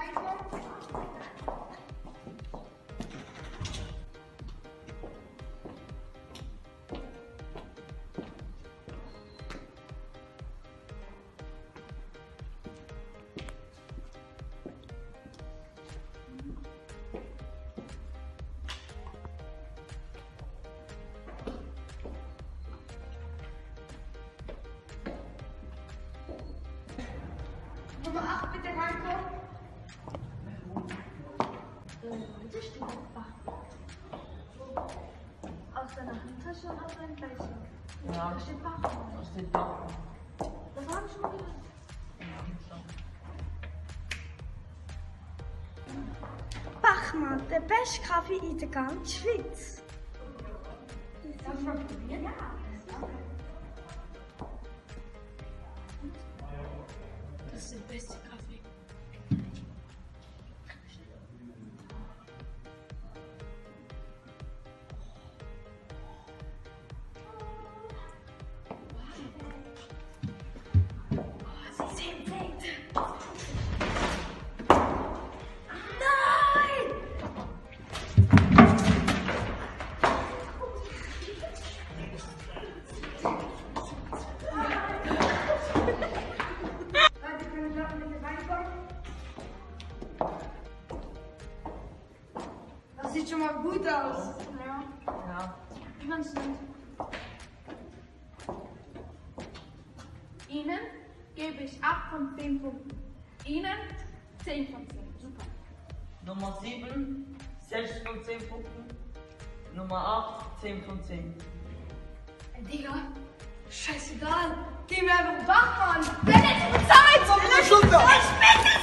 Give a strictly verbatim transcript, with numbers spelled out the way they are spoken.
reinkommen. Nummer acht, bitte reinkommen. Bitte steht einfach. Aus deiner Handtasche und aus deinem Bällchen. Ja, Da steht Bach. da steht Bach. Das habe ich schon mal gehört. Bachmann, der beste Kaffee in der ganzen Schweiz. Darf ich mal probieren? Ja. Das ist der beste Kaffee. Leute, können wir bitte reinkommen? Das sieht schon mal gut aus. Ja. Ja. Wie man es nennt. Ihnen gebe ich acht von zehn Punkten. Ihnen zehn von zehn. Super. Nummer sieben, sechs von zehn Punkten. Nummer acht, zehn von zehn. Ey, Digga, scheißegal. Geh mir einfach Bachmann. Der letzte Zeit. Stunde! Ich bin